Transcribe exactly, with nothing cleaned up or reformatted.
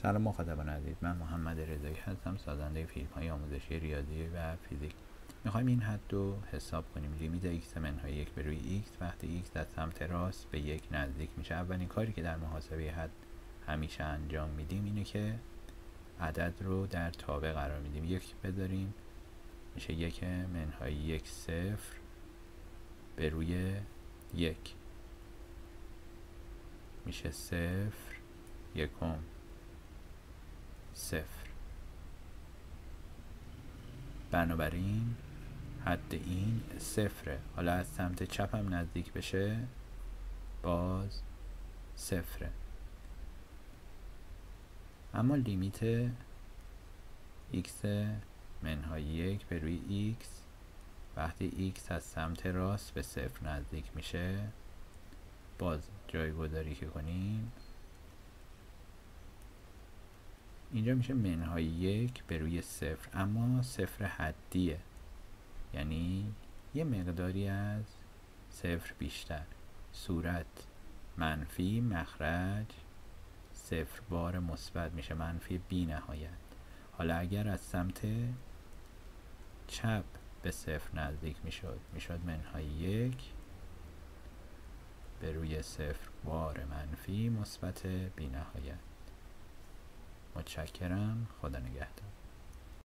سلام مخاطبان عزیز، من محمد رضایی هستم، سازنده فیلم های آموزشی ریاضی و فیزیک. میخوایم این حد رو حساب کنیم. لیمیت x منهای یک به روی x وقتی x از سمت راست به یک نزدیک میشه. اولین کاری که در محاسبه حد همیشه انجام میدیم اینه که عدد رو در تابع قرار میدیم. یک بذاریم میشه یک منهای یک صفر به روی یک میشه صفر یکم صفر. بنابراین حد این صفره. حالا از سمت چپم نزدیک بشه باز صفره. اما لیمیت x منهای یک به روی x وقتی x از سمت راست به صفر نزدیک میشه، باز جایگذاری که کنیم اینجا میشه منهای یک به روی صفر، اما صفر حدیه، یعنی یه مقداری از صفر بیشتر. صورت منفی، مخرج صفر بار مثبت میشه منفی بی نهایت. حالا اگر از سمت چپ به صفر نزدیک میشد میشد منهای یک به روی صفر بار منفی مثبت بی نهایت. متشکرم. خدا نگهدار.